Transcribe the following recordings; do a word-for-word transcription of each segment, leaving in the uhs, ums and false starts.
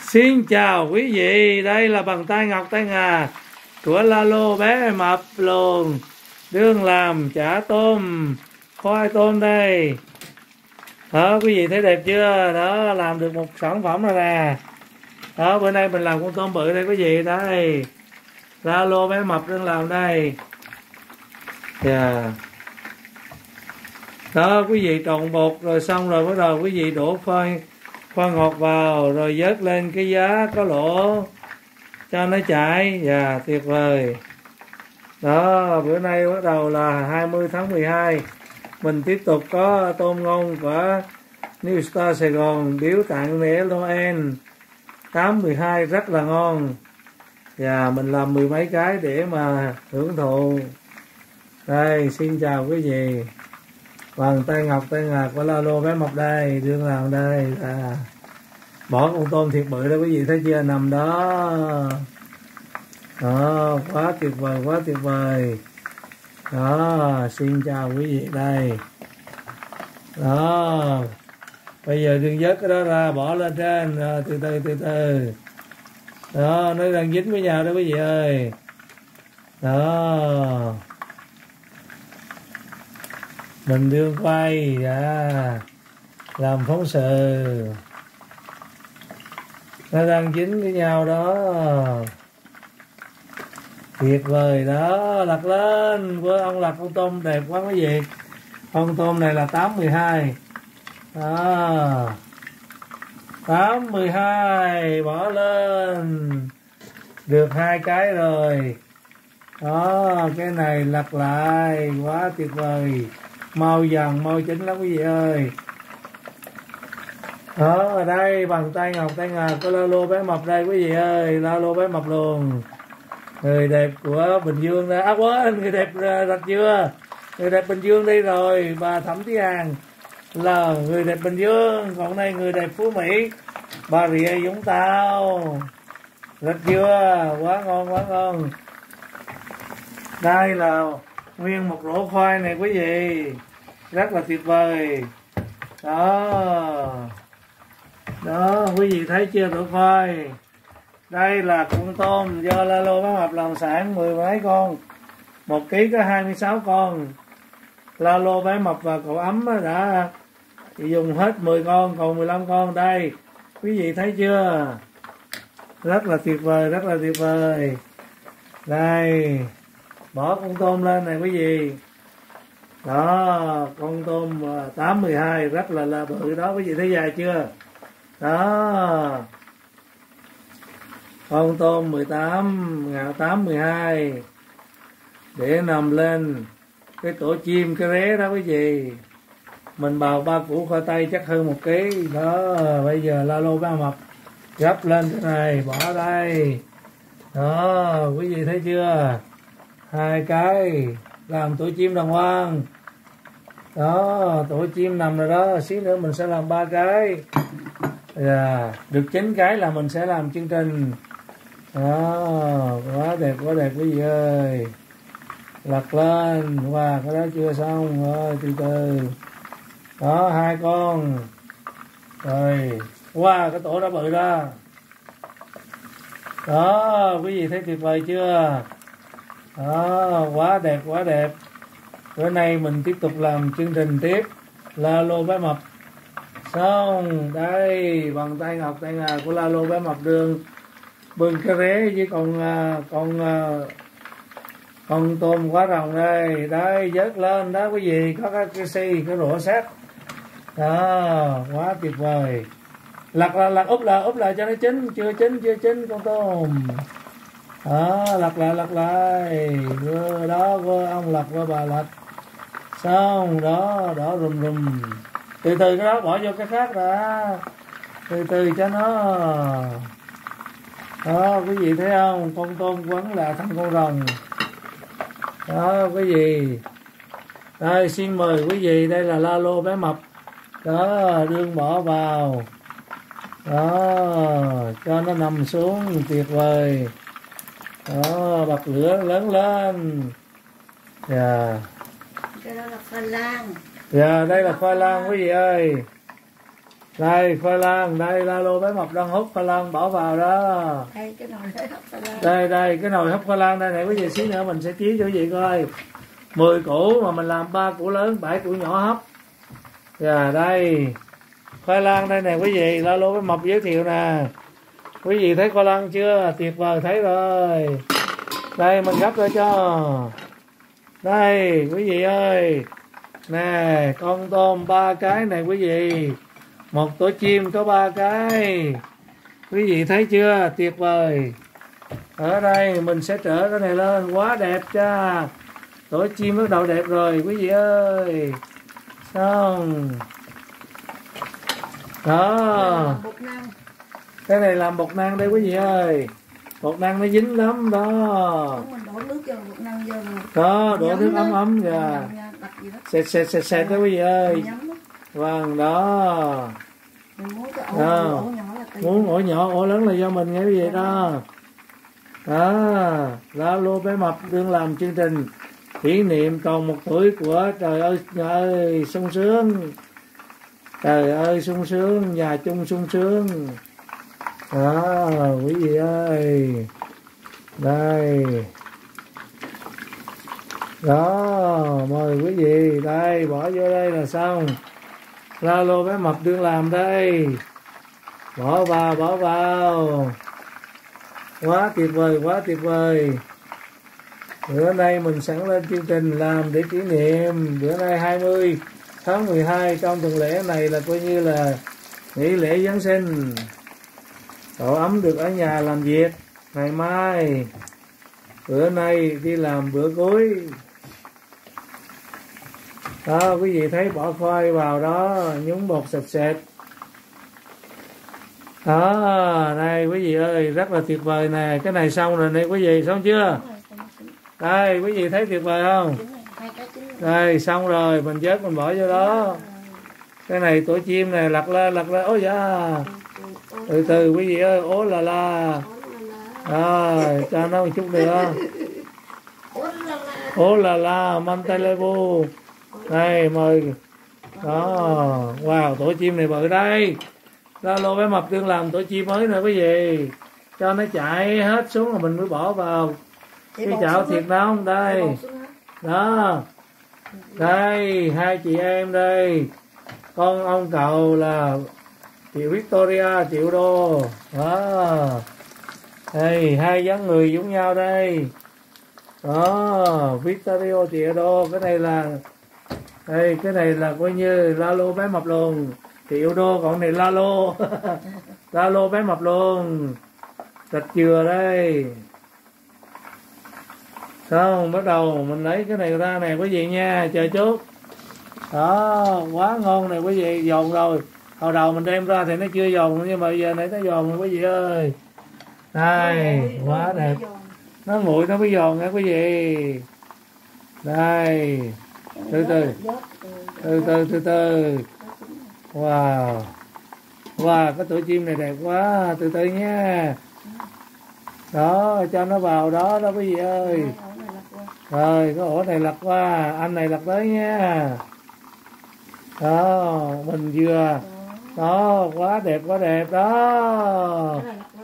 Xin chào quý vị, đây là bàn tay ngọc tay ngà của Lalo bé mập luôn. Đương làm chả tôm, khoai tôm đây. Đó, quý vị thấy đẹp chưa? Đó, làm được một sản phẩm rồi nè. Đó, bữa nay mình làm con tôm bự đây quý vị. Đây, Lalo bé mập đương làm đây. Yeah. Đó, quý vị trộn bột rồi xong rồi bắt đầu quý vị đổ khoai khoai ngọt vào rồi vớt lên cái giá có lỗ cho nó chảy. Và yeah, tuyệt vời. Đó, bữa nay bắt đầu là hai mươi tháng mười hai, mình tiếp tục có tôm ngon của New Star Sài Gòn biếu tặng lễ Noel tám mười hai rất là ngon. Và yeah, mình làm mười mấy cái để mà hưởng thụ. Đây, xin chào quý vị. Bàn tay ngọc tay ngà của Lalo bé mập đây, đương làm đây. À, bỏ con tôm thiệt bự đó quý vị thấy chưa, nằm đó. Đó, quá tuyệt vời, quá tuyệt vời. Đó, xin chào quý vị đây. Đó, bây giờ đừng vớt cái đó ra, bỏ lên trên, rồi, từ từ từ từ. Đó, nó đang dính với nhau đó quý vị ơi. Đó, mình đương quay, à, làm phóng sự. Nó đang dính với nhau đó. Tuyệt vời đó, lật lên. Với ông lật con tôm đẹp quá quý vị. Con tôm này là tám mười hai. Đó, tám mười hai, bỏ lên. Được hai cái rồi. Đó, cái này lật lại, quá tuyệt vời. Mau dần, mau chín lắm quý vị ơi. Đó, ở đây bàn tay ngọc tay ngà của Lalo bé mập đây quý vị ơi. Lalo bé mập luôn. Người đẹp của Bình Dương đây. À quên, người đẹp Rạch Dừa. Người đẹp Bình Dương đây rồi. Bà Thẩm Thí Hằng là người đẹp Bình Dương. Còn đây người đẹp Phú Mỹ, Bà Rịa Vũng Tàu. Rạch Dừa, quá ngon, quá ngon. Đây là nguyên một rổ khoai này quý vị. Rất là tuyệt vời. Đó. Đó, quý vị thấy chưa, rổ khoai. Đây là con tôm do Lalo bé mập làm sản mười mấy con. Một ký có hai mươi sáu con. Lalo bé mập và cậu ấm đã dùng hết mười con, còn mười lăm con đây. Quý vị thấy chưa? Rất là tuyệt vời, rất là tuyệt vời. Đây, bỏ con tôm lên này quý vị. Đó, con tôm tám mười hai rất là là bự đó, quý vị thấy dài chưa? Đó, con tôm mười tám, ngạo tám mười hai để nằm lên cái tổ chim cái ré đó quý vị. Mình bào ba củ khoai tây chắc hơn một ký đó. Bây giờ Lalo bé mập gấp lên cái này, bỏ đây. Đó, quý vị thấy chưa? Hai cái làm tổ chim đàng hoàng. Đó, tổ chim nằm rồi đó. Xíu nữa mình sẽ làm ba cái. Yeah, được chín cái là mình sẽ làm chương trình. Đó, quá đẹp, quá đẹp quý vị ơi. Lật lên. Wow, cái đó chưa xong. Rồi, từ từ. Đó, hai con. Rồi. Wow, cái tổ đó bự ra. Đó, quý vị thấy tuyệt vời chưa? Đó, quá đẹp, quá đẹp. Bữa nay mình tiếp tục làm chương trình tiếp. Lalo bé mập. Xong, đây, bàn tay ngọc tay ngà của Lalo bé mập đường. Bưng cái rế với con, con, con tôm quá rồng đây. Đây, vớt lên đó quý vị. Có cái, cái xi, cái rổ sắt. Đó, quá tuyệt vời. Lật là lật úp lại, úp lại cho nó chín. Chưa chín, chưa chín con tôm. Đó, lật lại, lật lại. Vừa đó, vừa ông lật, vừa bà lật. Xong, đó, đỏ rùm rùm. Từ từ cái đó bỏ vô cái khác ra. Từ từ cho nó. Đó, quý vị thấy không? Con tôm quấn là thành con rồng. Đó, quý vị. Đây, xin mời quý vị. Đây là Lalo bé mập. Đó, đương bỏ vào. Đó, cho nó nằm xuống. Tuyệt vời. Đó, bật lửa lớn lên. Dạ. Yeah. Cái đó là khoai lang. Dạ, đây là khoai lang quý vị ơi. Đây khoai lang, đây la lô bé mập đang hút khoai lang bỏ vào đó. Đây cái nồi để hấp khoai lang. Đây đây cái nồi hấp khoai lang đây này, quý vị xíu nữa mình sẽ chiếu cho quý vị coi. mười củ mà mình làm ba củ lớn, bảy củ nhỏ hấp. Và đây khoai lang đây nè quý vị, la lô bé mập giới thiệu nè. Quý vị thấy khoai lang chưa? Tuyệt vời, thấy rồi. Đây mình gấp ra cho. Đây quý vị ơi. Nè, con tôm ba cái này quý vị. Một tổ chim có ba cái. Quý vị thấy chưa? Tuyệt vời. Ở đây mình sẽ trở cái này lên, quá đẹp cha. Tổ chim bắt đầu đẹp rồi quý vị ơi. Xong. Đó. Cái này làm bột năng đây quý vị ơi. Bột năng nó dính lắm đó. Mình đổ nước vô bột năng vô. Đó, đổ nước ấm ấm kìa. Sệt sệt sệt sệt đó quý vị ơi. Vâng, đó. Đó. Muốn ổ nhỏ, ổ lớn là do mình nghe quý vị đó. Đó, la lô bé mập đương làm chương trình kỷ niệm tròn một tuổi của trời ơi, trời ơi sung sướng. Trời ơi sung sướng, nhà chung sung sướng. Đó, quý vị ơi. Đây. Đó, mời quý vị, đây bỏ vô đây là xong. La lô bé mập đương làm đây. Bỏ vào, bỏ vào. Quá tuyệt vời, quá tuyệt vời. Bữa nay mình sẵn lên chương trình làm để kỷ niệm. Bữa nay hai mươi tháng mười hai, trong tuần lễ này là coi như là nghỉ lễ Giáng sinh. Tổ ấm được ở nhà làm việc. Ngày mai, bữa nay đi làm bữa cuối. Đó, quý vị thấy bỏ khoai vào đó, nhúng bột sệt sệt. Đó, đây quý vị ơi, rất là tuyệt vời nè. Cái này xong rồi nè quý vị, xong chưa? Đây, quý vị thấy tuyệt vời không? Đây, xong rồi, mình vớt mình bỏ vô đó. Cái này tổ chim này lật lên, lật lên, ôi da. Từ từ quý vị ơi, ố là la. Rồi, cho nó một chút nữa. Ố là la, Montelebu. Đây, mời. Đó, wow, tổ chim này bự đây. La lô bé mập đương làm tổ chim mới nè quý vị. Cho nó chạy hết xuống rồi mình mới bỏ vào cái chảo thiệt nóng đây. Đó. Đây, hai chị em đây. Con ông cậu là chị Victoria triệu đô. Đó. Đây, hai dáng người giống nhau đây. Đó, Victoria triệu đô. Cái này là đây, cái này là coi như la lô bé mập luôn. Triệu đô, còn này la lô. La lô bé mập luôn. Thịt dừa đây. Xong, bắt đầu mình lấy cái này ra nè quý vị nha, chờ chút. Đó, quá ngon này quý vị, giòn rồi. Hồi đầu mình đem ra thì nó chưa giòn, nhưng mà bây giờ nãy nó giòn rồi quý vị ơi. Đây, quá đẹp. Nó nguội nó mới giòn nha quý vị. Đây. Từ từ. Từ từ từ từ. Wow. Wow, cái tổ chim này đẹp quá, từ từ nha. Đó, cho nó vào đó đó quý vị ơi. Rồi, cái ổ này lật qua, anh này lật tới nha. Đó, mình vừa. Đó, quá đẹp, quá đẹp đó.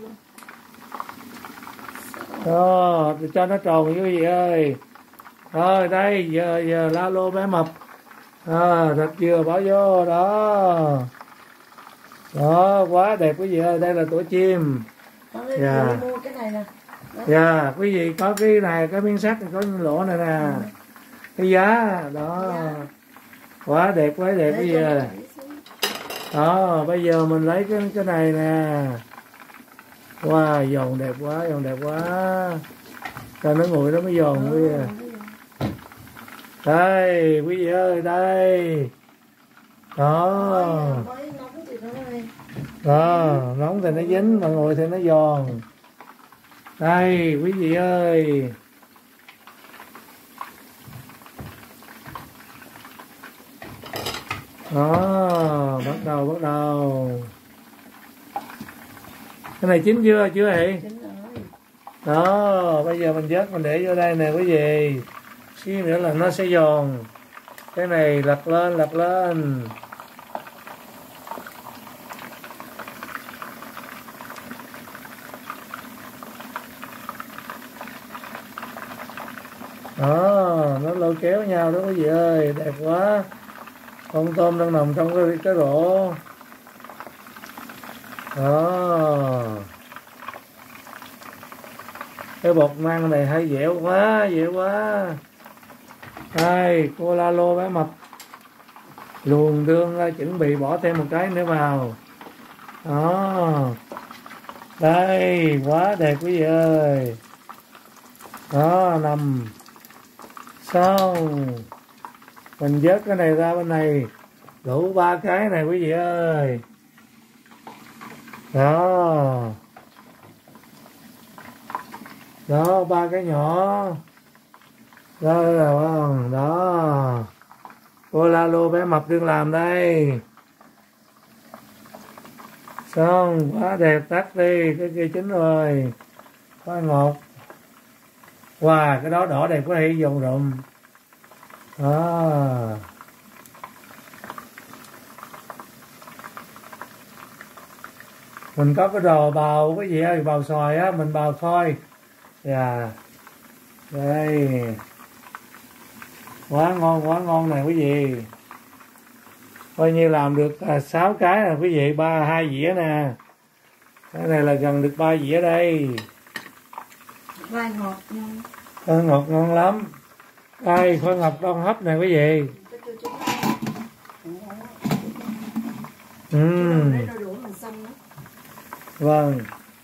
Đó, cho nó tròn quý vị ơi. Rồi, đây, giờ giờ la lô bé mập. À, thịt dừa bỏ vô đó. Đó, quá đẹp quý vị ơi, đây là tổ chim. Dạ. Dạ, quý vị có cái này, cái miếng sắt có lỗ này nè. Cái giá đó. Quá đẹp, quá đẹp quý vị ơi. Đó, bây giờ mình lấy cái cái này nè. Wow, giòn đẹp quá, giòn đẹp quá. Cho nó nguội nó mới giòn quý vị. Đây, quý vị ơi, đây. Đó. Đó, nóng thì nó dính, mà nguội thì nó giòn. Đây, quý vị ơi. Đó, bắt đầu, bắt đầu. Cái này chín chưa, chưa hả? Đó, bây giờ mình vớt mình để vô đây nè quý vị. Xíu nữa là nó sẽ giòn. Cái này lật lên, lật lên. Đó, nó lôi kéo nhau đó quý vị ơi, đẹp quá. Con tôm đang nằm trong cái, cái rổ. Đó, cái bột năng này hay dẻo quá, dẻo quá. Đây, cô la lô bé mập luồn đương ra, chuẩn bị bỏ thêm một cái nữa vào. Đó, đây, quá đẹp quý vị ơi. Đó, nằm xong mình vớt cái này ra bên này, đủ ba cái này quý vị ơi. Đó, đó, ba cái nhỏ đó là không đó, cô la lô bé mập đương làm đây. Xong, quá đẹp, tắt đi, cái kia chín rồi, quá ngọt. Wow, cái đó đỏ đẹp quá, hay dùng rụm. Đó, mình có cái đồ bào cái gì ơi, bào xoài á, mình bào thôi. Dạ, đây, quá ngon, quá ngon này quý vị. Coi như làm được à, sáu cái nè quý vị, ba hai dĩa nè. Cái này là gần được ba dĩa đây. Vai ngọt ngon. Khoai ngọt ngon lắm. Đây, khoai ngọt đông hấp nè quý vị. Ừ. Vâng.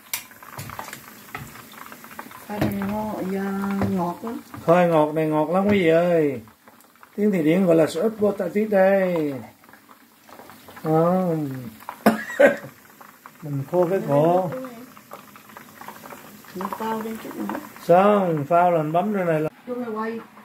Khoai này ngon, ngọt lắm. Khoai ngọt này ngọt lắm quý vị ơi. Tiếng thì điển gọi là sweet potato đây. Đó. Mình khô cái cổ. Mình phao lên chút nữa. Xong, phao lần bấm lên này là Chung là quay